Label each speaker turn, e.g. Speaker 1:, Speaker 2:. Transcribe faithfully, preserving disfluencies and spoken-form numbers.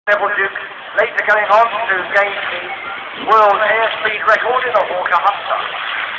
Speaker 1: Neville Duke later going on to gain the world airspeed record in a Hawker Hunter.